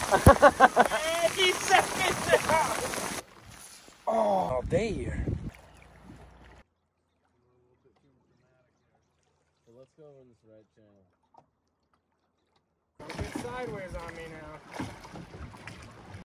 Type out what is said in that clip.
And he set it down. Oh, there. So let's go over this right channel. Get sideways on me now.